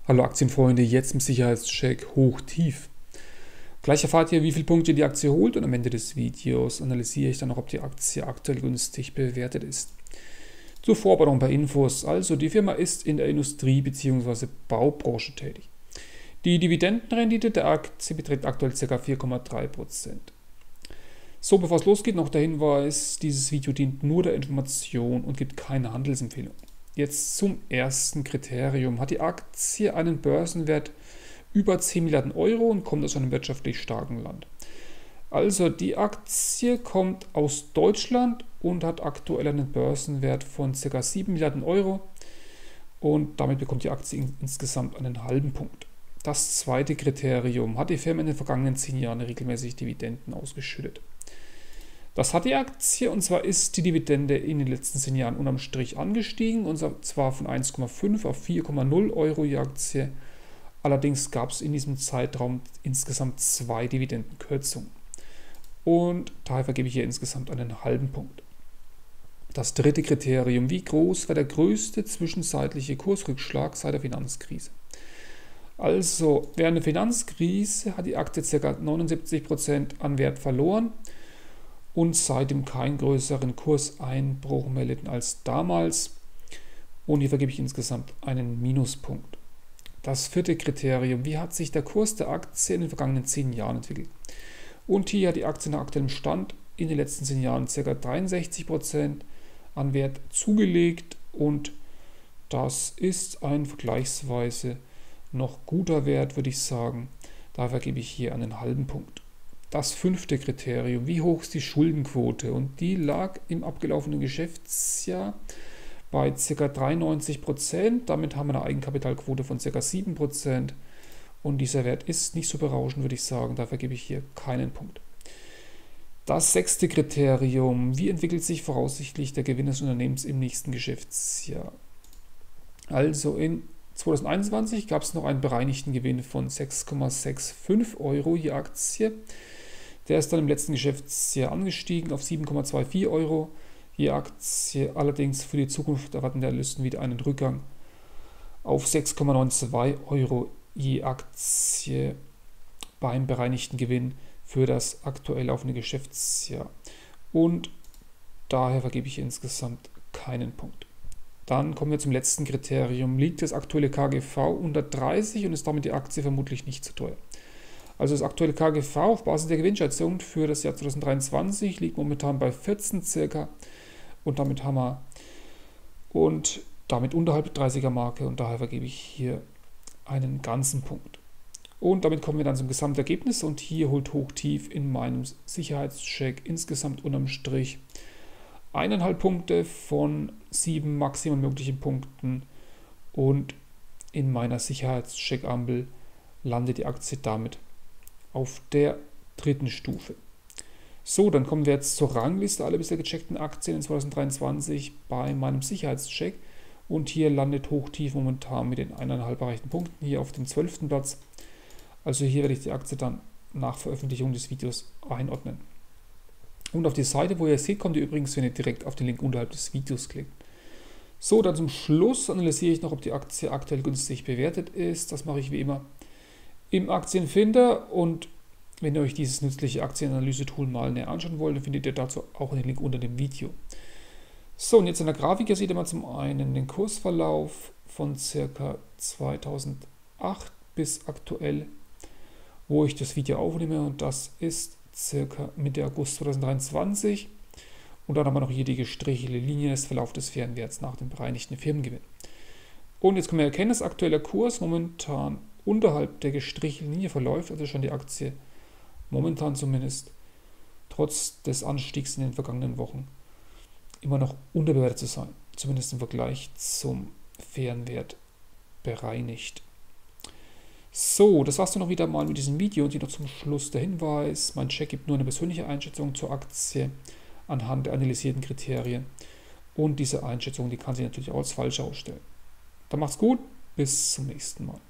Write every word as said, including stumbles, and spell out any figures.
Hallo Aktienfreunde, jetzt im Sicherheitscheck hoch-tief. Gleich erfahrt ihr, wie viele Punkte die Aktie holt und am Ende des Videos analysiere ich dann noch, ob die Aktie aktuell günstig bewertet ist. Zuvor aber noch ein paar Infos. Also die Firma ist in der Industrie- bzw. Baubranche tätig. Die Dividendenrendite der Aktie beträgt aktuell ca. vier Komma drei Prozent. So, bevor es losgeht, noch der Hinweis, dieses Video dient nur der Information und gibt keine Handelsempfehlung. Jetzt zum ersten Kriterium. Hat die Aktie einen Börsenwert über zehn Milliarden Euro und kommt aus einem wirtschaftlich starken Land? Also die Aktie kommt aus Deutschland und hat aktuell einen Börsenwert von ca. sieben Milliarden Euro und damit bekommt die Aktie insgesamt einen halben Punkt. Das zweite Kriterium. Hat die Firma in den vergangenen zehn Jahren regelmäßig Dividenden ausgeschüttet? Das hat die Aktie, und zwar ist die Dividende in den letzten zehn Jahren unterm Strich angestiegen, und zwar von eins Komma fünf auf vier Komma null Euro die Aktie. Allerdings gab es in diesem Zeitraum insgesamt zwei Dividendenkürzungen. Und daher vergebe ich hier insgesamt einen halben Punkt. Das dritte Kriterium. Wie groß war der größte zwischenzeitliche Kursrückschlag seit der Finanzkrise? Also, während der Finanzkrise hat die Aktie ca. neunundsiebzig Prozent an Wert verloren und seitdem keinen größeren Kurseinbruch mehr erlitten als damals. Und hier vergebe ich insgesamt einen Minuspunkt. Das vierte Kriterium. Wie hat sich der Kurs der Aktie in den vergangenen zehn Jahren entwickelt? Und hier hat die Aktie nach aktuellem Stand in den letzten zehn Jahren ca. dreiundsechzig Prozent an Wert zugelegt, und das ist ein vergleichsweise noch guter Wert, würde ich sagen. Daher vergebe ich hier einen halben Punkt. Das fünfte Kriterium. Wie hoch ist die Schuldenquote? Und die lag im abgelaufenen Geschäftsjahr bei ca. dreiundneunzig Prozent. Damit haben wir eine Eigenkapitalquote von ca. sieben Prozent. Und dieser Wert ist nicht so berauschend, würde ich sagen. Dafür gebe ich hier keinen Punkt. Das sechste Kriterium. Wie entwickelt sich voraussichtlich der Gewinn des Unternehmens im nächsten Geschäftsjahr? Also in zweitausendeinundzwanzig gab es noch einen bereinigten Gewinn von sechs Komma fünfundsechzig Euro je Aktie. Der ist dann im letzten Geschäftsjahr angestiegen auf sieben Komma vierundzwanzig Euro je Aktie. Allerdings für die Zukunft erwarten der Analysten wieder einen Rückgang auf sechs Komma zweiundneunzig Euro je Aktie beim bereinigten Gewinn für das aktuell laufende Geschäftsjahr. Und daher vergebe ich insgesamt keinen Punkt. Dann kommen wir zum letzten Kriterium. Liegt das aktuelle K G V unter dreißig und ist damit die Aktie vermutlich nicht zu teuer? Also das aktuelle K G V auf Basis der Gewinnschätzung für das Jahr zweitausenddreiundzwanzig liegt momentan bei vierzehn circa, und damit haben wir und damit unterhalb der dreißiger Marke, und daher vergebe ich hier einen ganzen Punkt. Und damit kommen wir dann zum Gesamtergebnis, und hier holt hoch-tief in meinem Sicherheitscheck insgesamt unterm Strich eineinhalb Punkte von sieben maximal möglichen Punkten, und in meiner Sicherheitscheck-Ampel landet die Aktie damit auf der dritten Stufe. So, dann kommen wir jetzt zur Rangliste aller bisher gecheckten Aktien in zweitausenddreiundzwanzig bei meinem Sicherheitscheck, und hier landet hoch-tief momentan mit den eineinhalb erreichten Punkten hier auf dem zwölften Platz. Also hier werde ich die Aktie dann nach Veröffentlichung des Videos einordnen. Und auf die Seite, wo ihr seht, kommt ihr übrigens, wenn ihr direkt auf den Link unterhalb des Videos klickt. So, dann zum Schluss analysiere ich noch, ob die Aktie aktuell günstig bewertet ist. Das mache ich wie immer im Aktienfinder, und wenn ihr euch dieses nützliche Aktienanalyse-Tool mal näher anschauen wollt, dann findet ihr dazu auch den Link unter dem Video. So, und jetzt in der Grafik, hier seht ihr mal zum einen den Kursverlauf von ca. zweitausendacht bis aktuell, wo ich das Video aufnehme, und das ist circa Mitte August zweitausenddreiundzwanzig, und dann haben wir noch hier die gestrichelte Linie des Verlaufs des fairen Werts nach dem bereinigten Firmengewinn. Und jetzt können wir erkennen, dass aktueller Kurs momentan unterhalb der gestrichelten Linie verläuft, also schon die Aktie momentan zumindest trotz des Anstiegs in den vergangenen Wochen immer noch unterbewertet zu sein, zumindest im Vergleich zum fairen Wert bereinigt. So, das war's dann noch wieder mal mit diesem Video, und hier noch zum Schluss der Hinweis: Mein Check gibt nur eine persönliche Einschätzung zur Aktie anhand der analysierten Kriterien, und diese Einschätzung, die kann sich natürlich auch als falsch ausstellen. Dann macht's gut, bis zum nächsten Mal.